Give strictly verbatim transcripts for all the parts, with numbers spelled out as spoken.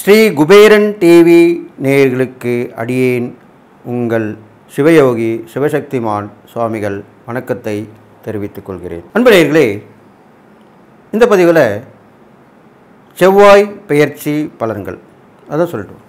Sri Kuberan TV நேயர்களுக்கு அடியேன் உங்கள் சிவயோகி சிவசக்திமான் சுவாமிகள் வணக்கத்தை தெரிவித்துக் கொள்கிறேன். அன்பு நேயர்களே, இந்த பதிவில் செவ்வாய் பெயர்ச்சி பலன்கள் அதான் சொல்லிட்டோம்.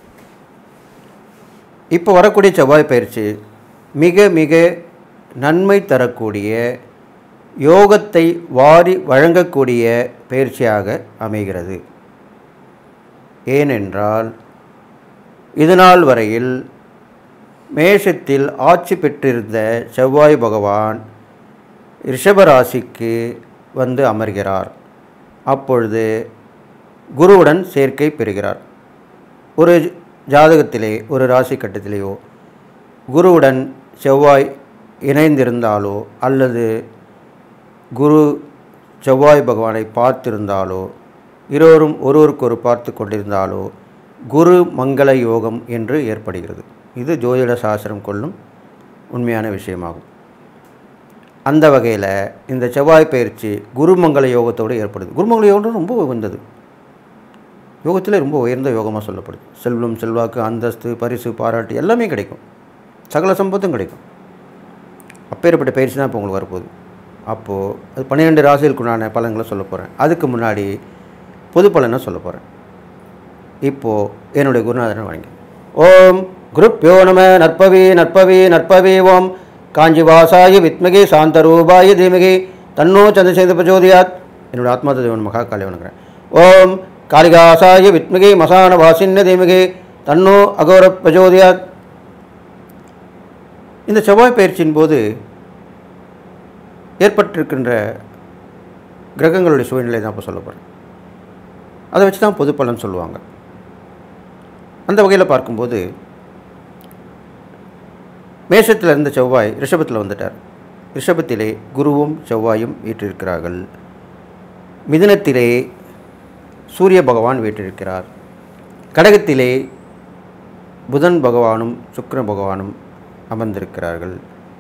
இப்போ வரக்கூடிய செவ்வாய் பயிற்சி மிக மிக நன்மை தரக்கூடிய யோகத்தை வாரி வழங்கக்கூடிய பயிற்சியாக அமைகிறது. ஏனென்றால் இதுநாள் வரையில் மேஷத்தில் ஆட்சி பெற்றிருந்த செவ்வாய் பகவான் ரிஷபராசிக்கு வந்து அமர்கிறார். அப்பொழுது குருவுடன் சேர்க்கை பெறுகிறார். ஒரு ஜாதகத்திலே ஒரு ராசி கட்டத்திலேயோ குருவுடன் செவ்வாய் இணைந்திருந்தாலோ அல்லது குரு செவ்வாய் பகவானை பார்த்திருந்தாலோ இருவரும் ஒருவருக்கொரு பார்த்து கொண்டிருந்தாலோ குரு மங்கள யோகம் என்று ஏற்படுகிறது. இது ஜோதிட சாஸ்திரம் கொள்ளும் உண்மையான விஷயமாகும். அந்த வகையில் இந்த செவ்வாய் பயிற்சி குரு மங்கள யோகத்தோடு ஏற்படுது. குருமங்கள யோகம் ரொம்ப உயர்ந்தது, யோகத்தில் ரொம்ப உயர்ந்த யோகமாக சொல்லப்படுது. செல்வம், செல்வாக்கு, அந்தஸ்து, பரிசு, பாராட்டு எல்லாமே கிடைக்கும், சகல சம்பத்தும் கிடைக்கும். அப்பேற்பட்ட பயிற்சி தான் இப்போ உங்களுக்கு வரப்போகுது. அப்போது அது பன்னிரெண்டு ராசிகளுக்குண்டான பலன்களை சொல்ல போகிறேன். அதுக்கு முன்னாடி பொது பலனை சொல்ல போகிறேன். இப்போது என்னுடைய குருநாதனை வணங்கி ஓம் குருப்யோ நம நற்பவி நற்பவி நற்பவி ஓம் காஞ்சிவாசாய வித்மகி சாந்தரூபாய தீமகி தன்னோ சந்திரசேகர பிரச்சோதயாத். என்னுடைய ஆத்மா தேவன் மகா காளி வணங்குறேன். ஓம் காளிகாசாய வித்மகி மசான வாசின்ன தீமகி தன்னோ அகோர பிரச்சோதயாத். இந்த செவ்வாய் பயிற்சியின் போது ஏற்பட்டிருக்கின்ற கிரகங்களுடைய சூழ்நிலை தான் இப்போ சொல்ல போகிறேன். அதை வச்சு தான் பொது பலன் சொல்லுவாங்க. அந்த வகையில் பார்க்கும்போது மேஷத்தில் இருந்த செவ்வாய் ரிஷபத்தில் வந்துட்டார். ரிஷபத்திலே குருவும் செவ்வாயும் வீற்றிருக்கிறார்கள். மிதுனத்திலே சூரிய பகவான் வீற்றிருக்கிறார். கடகத்திலே புதன் பகவானும் சுக்கிர பகவானும் அமர்ந்திருக்கிறார்கள்.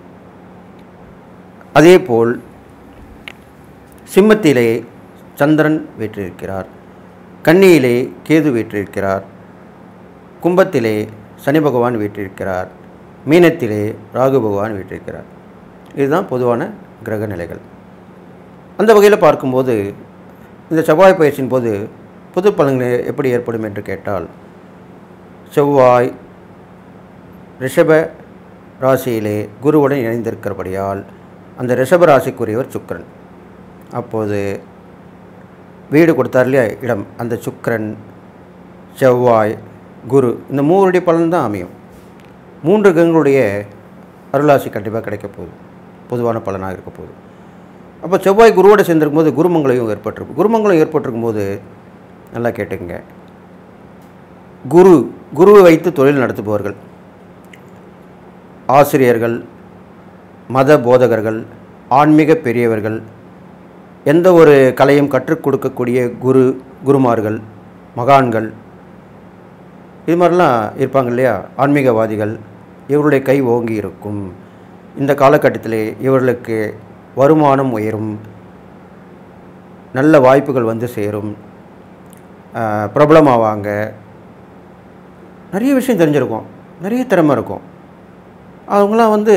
அதேபோல் சிம்மத்திலே சந்திரன் வீற்றிருக்கிறார். கன்னியிலே கேது வீற்றிருக்கிறார். கும்பத்திலே சனி பகவான் வீற்றிருக்கிறார். மீனத்திலே ராகு பகவான் வீற்றிருக்கிறார். இதுதான் பொதுவான கிரக நிலைகள். அந்த வகையில் பார்க்கும்போது இந்த செவ்வாய் பயிற்சியின் போது பொது பலன்கள் எப்படி ஏற்படும் என்று கேட்டால், செவ்வாய் ரிஷப ராசியிலே குருவுடன் இணைந்திருக்கிறபடியால் அந்த ரிஷப ராசிக்குரியவர் சுக்கிரன். அப்போது வீடு கொடுத்தார் இல்லையா இடம், அந்த சுக்கிரன் செவ்வாய் குரு இந்த மூவருடைய பலன் தான் அமையும். மூன்று கிரகங்களுடைய அருளாசி கண்டிப்பாக கிடைக்க போகுது, பொதுவான பலனாக இருக்க போகுது. அப்போ செவ்வாய் குருவோடு சேர்ந்திருக்கும் போது குருமங்களையும் ஏற்பட்டிருக்கும். குருமங்கலம் ஏற்பட்டிருக்கும் போது நல்லா கேட்டுக்குங்க, குரு குருவை வைத்து தொழில் நடத்துபவர்கள், ஆசிரியர்கள், மத போதகர்கள், ஆன்மீக பெரியவர்கள், எந்த ஒரு கலையும் கற்றுக் கொடுக்கக்கூடிய குரு குருமார்கள், மகான்கள், இது மாதிரிலாம் இருப்பாங்க இல்லையா, ஆன்மீகவாதிகள், இவருடைய கை ஓங்கி இருக்கும். இந்த காலகட்டத்திலே இவர்களுக்கு வருமானம் உயரும், நல்ல வாய்ப்புகள் வந்து சேரும், பிரபலமாவாங்க, நிறைய விஷயம் தெரிஞ்சிருக்கும், நிறைய திறமை இருக்கும். அவங்களாம் வந்து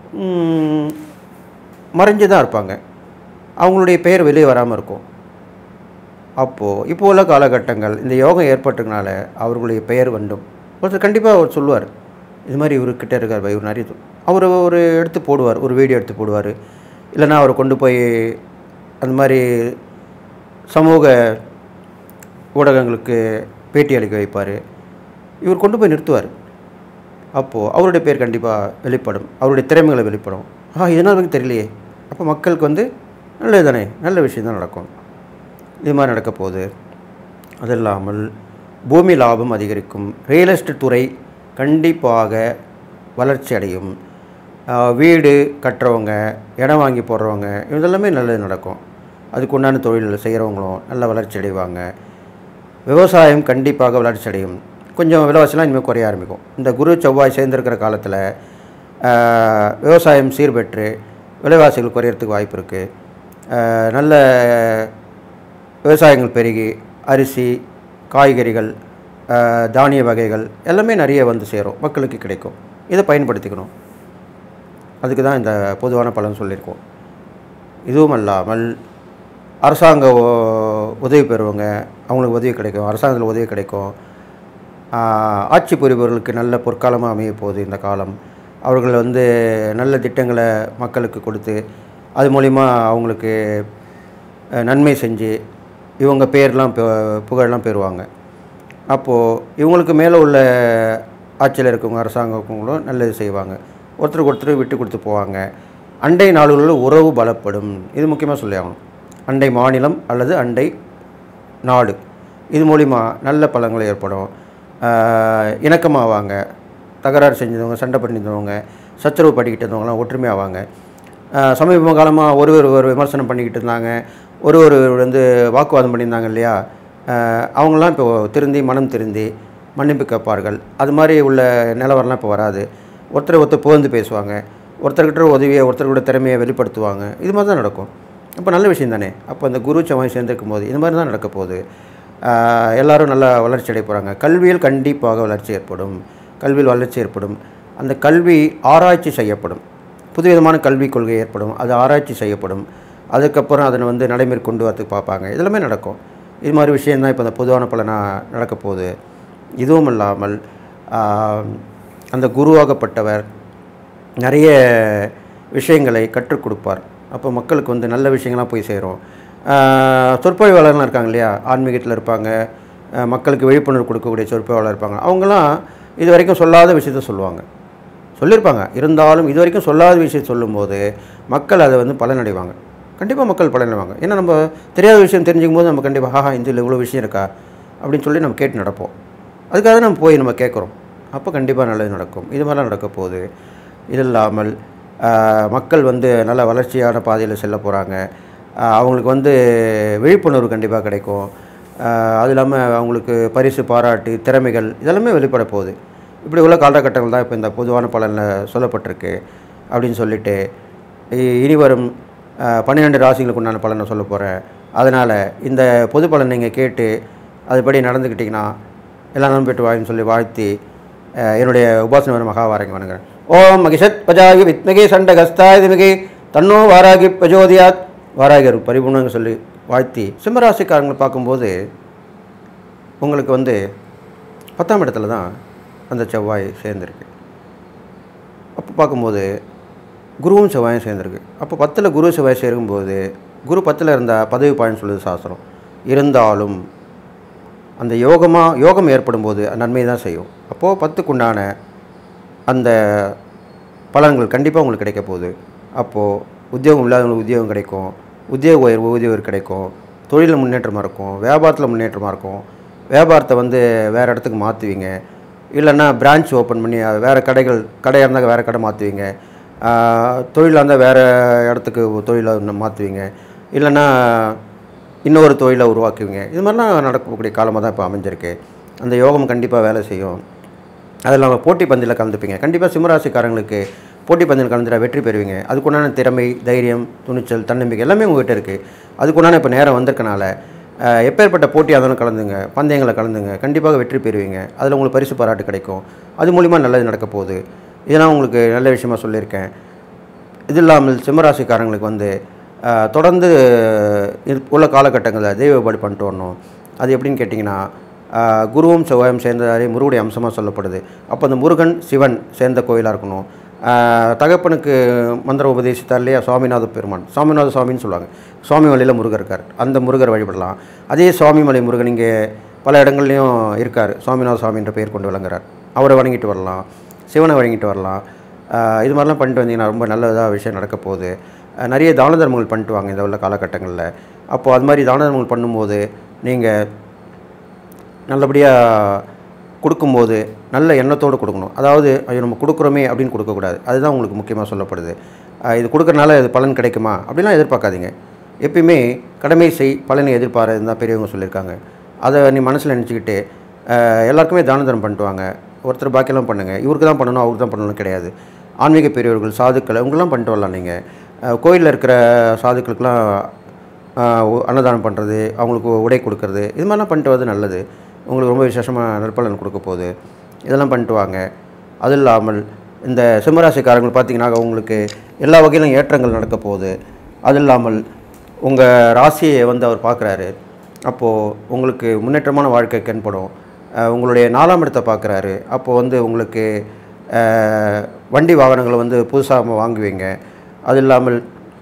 மறைஞ்சு தான் இருப்பாங்க, அவங்களுடைய பெயர் வெளியே வராமல் இருக்கும். அப்போது இப்போ உள்ள காலகட்டங்கள் இந்த யோகம் ஏற்பட்டதுனால அவர்களுடைய பெயர் வேண்டும். ஒருத்தர் கண்டிப்பாக அவர் சொல்லுவார், இது மாதிரி இவர்கிட்ட இருக்கார், இவர் நிறைய அவர் ஒரு எடுத்து போடுவார், ஒரு வீடியோ எடுத்து போடுவார். இல்லைனா அவர் கொண்டு போய் அந்த மாதிரி சமூக ஊடகங்களுக்கு பேட்டி அளிக்க வைப்பார். இவர் கொண்டு போய் நிறுத்துவார். அப்போது அவருடைய பேர் கண்டிப்பாக வெளிப்படும், அவருடைய திறமைகளை வெளிப்படும். ஆ இதனால் வந்து தெரியலையே, அப்போ மக்களுக்கு வந்து நல்லது தானே, நல்ல விஷயம் தான் நடக்கும். இது மாதிரி நடக்க போகுது. அது இல்லாமல் பூமி லாபம் அதிகரிக்கும். ரியல் எஸ்டேட் துறை கண்டிப்பாக வளர்ச்சி அடையும். வீடு கட்டுறவங்க, இடம் வாங்கி போடுறவங்க, இதெல்லாமே நல்லது நடக்கும். அதுக்கு உண்டான தொழில் செய்கிறவங்களும் நல்ல வளர்ச்சி அடைவாங்க. விவசாயம் கண்டிப்பாக வளர்ச்சி அடையும். கொஞ்சம் விலைவாசிலாம் இனிமேல் குறைய ஆரம்பிக்கும். இந்த குரு செவ்வாய் சேர்ந்திருக்கிற காலத்தில் விவசாயம் சீர்பெற்று விலைவாசிகள் குறையிறதுக்கு வாய்ப்பு இருக்குது. நல்ல விவசாயங்கள் பெருகி அரிசி, காய்கறிகள், தானிய வகைகள் எல்லாமே நிறைய வந்து சேரும், மக்களுக்கு கிடைக்கும். இதை பயன்படுத்திக்கணும். அதுக்கு தான் இந்த பொதுவான பலன் சொல்லியிருக்கோம். இதுவும் அல்லாமல் அரசாங்க உதவி பெறுவங்க, அவங்களுக்கு உதவி கிடைக்கும், அரசாங்கத்தில் உதவி கிடைக்கும். ஆட்சி புரிபவர்களுக்கு நல்ல பொற்காலமாக அமைய போகுது இந்த காலம். அவர்கள் வந்து நல்ல திட்டங்களை மக்களுக்கு கொடுத்து அது மூலிமா அவங்களுக்கு நன்மை செஞ்சு இவங்க பேர்லாம் புகழெலாம் பெறுவாங்க. அப்போது இவங்களுக்கு மேலே உள்ள ஆட்சியில் இருக்கவங்க அரசாங்கங்களும் நல்லது செய்வாங்க, ஒருத்தருக்கு ஒருத்தர் விட்டு கொடுத்து போவாங்க. அண்டை நாடுகளில் உறவு பலப்படும். இது முக்கியமாக சொல்லி ஆகணும். அண்டை மாநிலம் அல்லது அண்டை நாடு, இது மூலிமா நல்ல பலன்கள் ஏற்படும். இணக்கமாவாங்க, தகராறு செஞ்சவங்க, சண்டை பண்ணியிருந்தவங்க, சச்சரவு பண்ணிக்கிட்டு இருந்தவங்களாம் ஒற்றுமையாவாங்க. சமீப காலமாக ஒரு ஒரு விமர்சனம் பண்ணிக்கிட்டு இருந்தாங்க, ஒரு ஒரு வந்து வாக்குவாதம் பண்ணியிருந்தாங்க இல்லையா, அவங்களாம் இப்போ திருந்தி மனம் திருந்தி மன்னிப்பு கேட்பார்கள். அது மாதிரி உள்ள நிலவரம்லாம் இப்போ வராது. ஒருத்தரை ஒருத்தர் புகழ்ந்து பேசுவாங்க, ஒருத்தர்கிட்ட உதவியை ஒருத்தர்கிட்ட திறமையை வெளிப்படுத்துவாங்க. இது மாதிரி தான் நடக்கும். அப்போ நல்ல விஷயம் தானே. அப்போ அந்த குரு செவ்வாய் சேர்ந்துருக்கும் போது இது மாதிரி தான் நடக்க போகுது. எல்லோரும் நல்லா வளர்ச்சி அடைய போகிறாங்க. கல்வியில் கண்டிப்பாக வளர்ச்சி ஏற்படும், கல்வியில் வளர்ச்சி ஏற்படும். அந்த கல்வி ஆராய்ச்சி செய்யப்படும், புதுவிதமான கல்விக் கொள்கை ஏற்படும், அது ஆராய்ச்சி செய்யப்படும். அதுக்கப்புறம் அதனை வந்து நடைமுறை கொண்டு வரத்துக்கு பார்ப்பாங்க. இதெல்லாமே நடக்கும். இது மாதிரி விஷயந்தான் இப்போ அந்த பொதுவான பலனாக நடக்க போகுது. இதுவும் இல்லாமல் அந்த குருவாகப்பட்டவர் நிறைய விஷயங்களை கற்றுக் கொடுப்பார். அப்போ மக்களுக்கு வந்து நல்ல விஷயங்கள்லாம் போய் சேரும். சொற்பொழிவாளர்லாம் இருக்காங்க இல்லையா, ஆன்மீகத்தில் இருப்பாங்க, மக்களுக்கு விழிப்புணர்வு கொடுக்கக்கூடிய சொற்பொழிவாளர் இருப்பாங்க. அவங்களாம் இது வரைக்கும் சொல்லாத விஷயத்த சொல்லுவாங்க, சொல்லியிருப்பாங்க. இருந்தாலும் இது வரைக்கும் சொல்லாத விஷயம் சொல்லும்போது மக்கள் அதை வந்து பலனடைவாங்க. கண்டிப்பாக மக்கள் பலனடைவாங்க. ஏன்னா நம்ம தெரியாத விஷயம் தெரிஞ்சுக்கும் போது நம்ம கண்டிப்பாக ஆஹா இதில் இவ்வளோ விஷயம் இருக்கா அப்படின்னு சொல்லி நம்ம கேட்டு நடப்போம். அதுக்காக நம்ம போய் நம்ம கேட்குறோம். அப்போ கண்டிப்பாக நல்லது நடக்கும். இது மாதிரிலாம் நடக்க போகுது. இது இல்லாமல் மக்கள் வந்து நல்ல வளர்ச்சியான பாதையில் செல்ல போகிறாங்க. அவங்களுக்கு வந்து விழிப்புணர்வு கண்டிப்பாக கிடைக்கும். அது இல்லாமல் அவங்களுக்கு பரிசு, பாராட்டு, திறமைகள் இதெல்லாமே வெளிப்பட போகுது. இப்படி உள்ள காலகட்டங்கள் தான் இப்போ இந்த பொதுவான பலனில் சொல்லப்பட்டிருக்கு அப்படின்னு சொல்லிட்டு இனி வரும் பன்னிரெண்டு ராசிகளுக்கு உண்டான பலனை சொல்ல போகிறேன். அதனால் இந்த பொது பலன் நீங்கள் கேட்டு அதுபடி நடந்துக்கிட்டிங்கன்னா எல்லாம் நலம் பெற்று வாயின்னு சொல்லி வாழ்த்தி என்னுடைய உபாசனை வரும் மகாவாரங்க வணங்குறேன். ஓம் மகிஷத் பஜாகி வித்மகி சண்டகஸ்தாய திமிகி தன்னோ வாராகி பிரஜோதியாத் வாராகி பரிபூர்ணங்க சொல்லி வாழ்த்தி சிம்மராசிக்காரங்களை பார்க்கும்போது உங்களுக்கு வந்து பத்தாம் இடத்துல தான் அந்த செவ்வாய் சேர்ந்துருக்கு. அப்போ பார்க்கும்போது குருவும் செவ்வாயும் சேர்ந்துருக்கு. அப்போ பத்தில் குரு செவ்வாய் சேரும்போது குரு பத்தில் இருந்தால் பதவி பாயின்னு சொல்லுது சாஸ்திரம். இருந்தாலும் அந்த யோகமாக யோகம் ஏற்படும் போது நன்மை தான் செய்யும். அப்போது பத்துக்குண்டான அந்த பலன்கள் கண்டிப்பாக உங்களுக்கு கிடைக்க போகுது. அப்போது உத்தியோகம் இல்லாதவங்களுக்கு உத்தியோகம் கிடைக்கும், உத்தியோக உயர்வு ஊதியம் கிடைக்கும், தொழிலில் முன்னேற்றமாக இருக்கும், வியாபாரத்தில் முன்னேற்றமாக இருக்கும். வியாபாரத்தை வந்து வேறு இடத்துக்கு மாற்றுவீங்க, இல்லைன்னா பிரான்ச் ஓப்பன் பண்ணி வேறு கடைகள் கடையாக இருந்தால் வேறு கடை மாற்றுவீங்க, தொழிலாக இருந்தால் வேறு இடத்துக்கு தொழிலை மாற்றுவீங்க, இல்லைன்னா இன்னொரு தொழிலை உருவாக்குவீங்க. இது மாதிரிலாம் நடக்கக்கூடிய காலமாக தான் இப்போ அமைஞ்சிருக்கு. அந்த யோகம் கண்டிப்பாக வேலை செய்யும். அது இல்லாமல் போட்டி பந்தியில் கலந்துப்பீங்க. கண்டிப்பாக சிம்மராசிக்காரங்களுக்கு போட்டி பந்தியில் கலந்துட்டா வெற்றி பெறுவீங்க. அதுக்குண்டான திறமை, தைரியம், துணிச்சல், தன்னம்பிக்கை எல்லாமே உங்கள்கிட்ட இருக்குது. அதுக்குண்டான இப்போ நேரம் வந்திருக்கனால எப்பேற்பட்ட போட்டியாக இருந்தாலும் கலந்துங்க, பந்தயங்களை கலந்துங்க, கண்டிப்பாக வெற்றி பெறுவீங்க. அதில் உங்களுக்கு பரிசு பாராட்டு கிடைக்கும். அது மூலிமா நல்லது நடக்க போகுது. இதெல்லாம் உங்களுக்கு நல்ல விஷயமாக சொல்லியிருக்கேன். இது இல்லாமல் சிம்மராசிக்காரங்களுக்கு வந்து தொடர்ந்து உள்ள காலகட்டங்களில் தெய்வ வழிபாடு பண்ணிட்டு வரணும். அது எப்படின்னு கேட்டிங்கன்னா குருவும் செவ்வாயும் சேர்ந்ததாலே முருகனுடைய அம்சமாக சொல்லப்படுது. அப்போ அந்த முருகன் சிவன் சேர்ந்த கோயிலாக இருக்கணும். தகப்பனுக்கு மந்திரம் உபதேசித்தார் இல்லையா சுவாமிநாத பெருமான், சுவாமிநாத சுவாமின்னு சொல்லுவாங்க. சுவாமி மலையில் முருகர் இருக்கார், அந்த முருகர் வழிபடலாம். அதே சுவாமிமலை முருகன் இங்கே பல இடங்கள்லையும் இருக்கார், சுவாமிநாத சுவாமின்ற பெயர் கொண்டு விளங்குறார். அவரை வணங்கிட்டு வரலாம், சிவனை வணங்கிட்டு வரலாம். இது மாதிரிலாம் பண்ணிட்டு வந்தீங்கன்னா ரொம்ப நல்லதாக விஷயம் நடக்க போகுது. நிறைய தான தர்மங்கள் பண்ணிட்டு வாங்க இந்த உள்ள காலகட்டங்களில். அப்போது அது மாதிரி தான தர்மங்கள் பண்ணும்போது நீங்கள் நல்லபடியாக கொடுக்கும்போது நல்ல எண்ணத்தோடு கொடுக்கணும். அதாவது ஐயோ நம்ம கொடுக்குறோமே அப்படின்னு கொடுக்கக்கூடாது. அதுதான் உங்களுக்கு முக்கியமாக சொல்லப்படுது. இது கொடுக்குறனால இது பலன் கிடைக்குமா அப்படிலாம் எதிர்பார்க்காதீங்க. எப்பயுமே கடமை செய், பலனை எதிர்பார்க்குறது தான் பெரியவங்க சொல்லியிருக்காங்க. அதை நீ மனசில் நினச்சிக்கிட்டு எல்லாருக்குமே தான தர்மம் பண்ணிட்டு வாங்க. ஒருத்தர் பாக்கியெல்லாம் பண்ணுங்கள், இவருக்கு தான் பண்ணணும் அவருக்கு தான் பண்ணணும் கிடையாது. ஆன்மீக பெரியவர்கள், சாதுக்களை உங்களெலாம் பண்ணிட்டு வரலாம். நீங்கள் கோயிலில் இருக்கிற சாதுக்களுக்கெலாம் அன்னதானம் பண்ணுறது, அவங்களுக்கு உடை கொடுக்கறது, இது மாதிரிலாம் பண்ணிட்டு வரது நல்லது. உங்களுக்கு ரொம்ப விசேஷமாக நற்பலன் கொடுக்க போகுது. இதெல்லாம் பண்ணிட்டு வாங்க. அது இல்லாமல் இந்த சிம்மராசிக்காரங்கள் பார்த்திங்கன்னா உங்களுக்கு எல்லா வகையிலும் ஏற்றங்கள் நடக்க போகுது. அது இல்லாமல் உங்கள் ராசியை வந்து அவர் பார்க்குறாரு. அப்போது உங்களுக்கு முன்னேற்றமான வாழ்க்கை தென்படும். உங்களுடைய நாலாம் இடத்தை பார்க்குறாரு. அப்போது வந்து உங்களுக்கு வண்டி வாகனங்களை வந்து புதுசாக வாங்குவீங்க. அது இல்லாமல்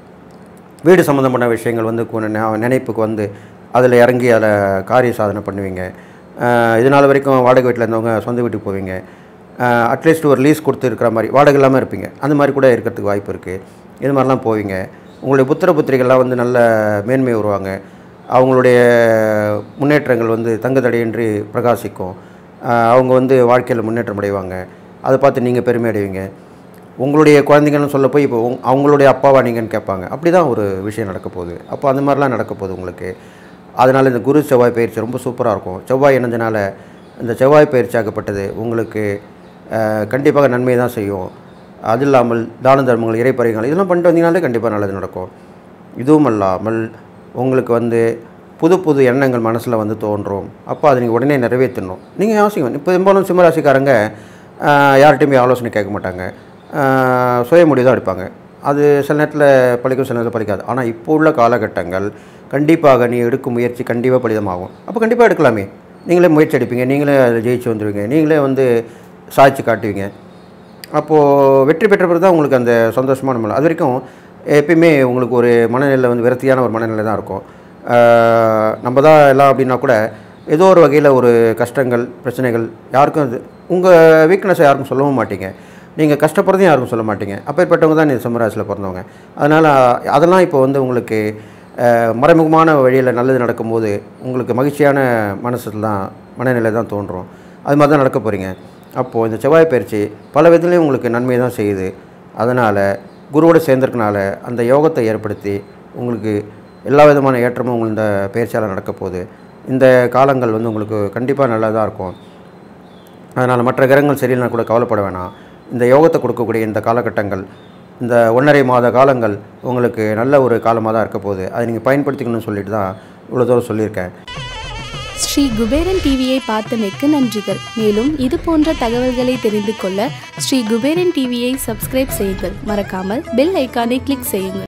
வீடு சம்மந்தமான விஷயங்கள் வந்து நினைப்புக்கு வந்து அதில் இறங்கி அதில் காரிய சாதனை பண்ணுவீங்க. இதனால் வரைக்கும் வாடகை வீட்டில் இருந்தவங்க சொந்த வீட்டுக்கு போவீங்க. அட்லீஸ்ட் ஒரு லீஸ் கொடுத்து இருக்கிற மாதிரி வாடகை இல்லாமல் இருப்பீங்க. அந்த மாதிரி கூட இருக்கிறதுக்கு வாய்ப்பு இருக்குது. இது மாதிரிலாம் போவீங்க. உங்களுடைய புத்திர புத்திரிகள்லாம் வந்து நல்ல மேன்மை வருவாங்க. அவங்களுடைய முன்னேற்றங்கள் வந்து தங்குதடையின்றி பிரகாசிக்கும். அவங்க வந்து வாழ்க்கையில் முன்னேற்றம் அடைவாங்க. அதை பார்த்து நீங்கள் பெருமை அடைவீங்க. உங்களுடைய குழந்தைங்கன்னு சொல்ல போய் இப்போ அவங்களுடைய அப்பாவா நீங்கன்னு கேட்பாங்க. அப்படி தான் ஒரு விஷயம் நடக்க போகுது. அப்போ அந்த மாதிரிலாம் நடக்க போகுது உங்களுக்கு. அதனால் இந்த குரு செவ்வாய் பயிற்சி ரொம்ப சூப்பராக இருக்கும். செவ்வாய் இணைஞ்சனால இந்த செவ்வாய் பயிற்சி ஆகப்பட்டது உங்களுக்கு கண்டிப்பாக நன்மை தான் செய்யும். அது இல்லாமல் தான தர்மங்கள், இறைப்பறிகள் இதெல்லாம் பண்ணிட்டு வந்தீங்கனாலே கண்டிப்பாக நல்லது நடக்கும். இதுவும் அல்லாமல் உங்களுக்கு வந்து புது புது எண்ணங்கள் மனசில் வந்து தோன்றும். அப்போ அதை நீங்கள் உடனே நிறைவேற்றணும். நீங்கள் யோசிங்க. இப்போ பெரும்பாலும் சிம்மராசிக்காரங்க யார்கிட்டையுமே ஆலோசனை கேட்க மாட்டாங்க. சுய முடிவு தான் எடுப்பாங்க. அது சில நேரத்தில் பழிக்கும், சில நேரத்தில் பழிக்காது. ஆனால் இப்போ உள்ள காலகட்டங்கள் கண்டிப்பாக நீ எடுக்கும் முயற்சி கண்டிப்பாக பலிதமாகும். அப்போ கண்டிப்பாக எடுக்கலாமே. நீங்களே முயற்சி எடுப்பீங்க. நீங்களே அதில் ஜெயிச்சு வந்துடுவீங்க. நீங்களே வந்து சாதிச்சு காட்டுவீங்க. அப்போது வெற்றி பெற்ற பிறகு தான் உங்களுக்கு அந்த சந்தோஷமான மனம். அது வரைக்கும் எப்பயுமே உங்களுக்கு ஒரு மனநிலை வந்து விரக்தியான ஒரு மனநிலை தான் இருக்கும். நம்ம தான் எல்லாம் அப்படின்னா கூட ஏதோ ஒரு வகையில் ஒரு கஷ்டங்கள், பிரச்சனைகள் யாருக்கும் அது உங்கள் வீக்னஸை யாருக்கும் சொல்லவும் மாட்டீங்க. நீங்கள் கஷ்டப்படுறதையும் யாருக்கும் சொல்ல மாட்டீங்க. அப்பேற்பட்டவங்க தான் நீங்கள் சிம்மராசியில் பிறந்தவங்க. அதனால் அதெல்லாம் இப்போ வந்து உங்களுக்கு மறைமுகமான வழியில் நல்லது நடக்கும்போது உங்களுக்கு மகிழ்ச்சியான மனசில் தான் மனநிலை தான் தோன்றும். அது மாதிரி தான் நடக்க போகிறீங்க. அப்போது இந்த செவ்வாய் பயிற்சி பல விதத்துலேயும் உங்களுக்கு நன்மை தான் செய்யுது. அதனால் குருவோடு சேர்ந்திருக்கனால அந்த யோகத்தை ஏற்படுத்தி உங்களுக்கு எல்லா விதமான ஏற்றமும் உங்களுக்கு இந்த பயிற்சியால் நடக்க போகுது. இந்த காலங்கள் வந்து உங்களுக்கு கண்டிப்பாக நல்லா தான் இருக்கும். அதனால் மற்ற கிரகங்கள் சரியில்லைனா கூட கவலைப்பட வேணாம். இந்த யோகத்தை கொடுக்கக்கூடிய இந்த காலகட்டங்கள், இந்த ஒன்றரை மாத காலங்கள் உங்களுக்கு நல்ல ஒரு காலமாக தான் இருக்க போகுது. அதை நீங்கள் பயன்படுத்திக்கணும்னு சொல்லிட்டு தான் இவ்வளோ தூரம் சொல்லியிருக்கேன். ஸ்ரீ குபேரன் டிவியை பார்த்தமைக்கு நன்றிகள். மேலும் இது போன்ற தகவல்களை தெரிந்து கொள்ள ஸ்ரீ குபேரன் டிவியை சப்ஸ்கிரைப் செய்யுங்கள். மறக்காமல் பெல் ஐக்கானை கிளிக் செய்யுங்கள்.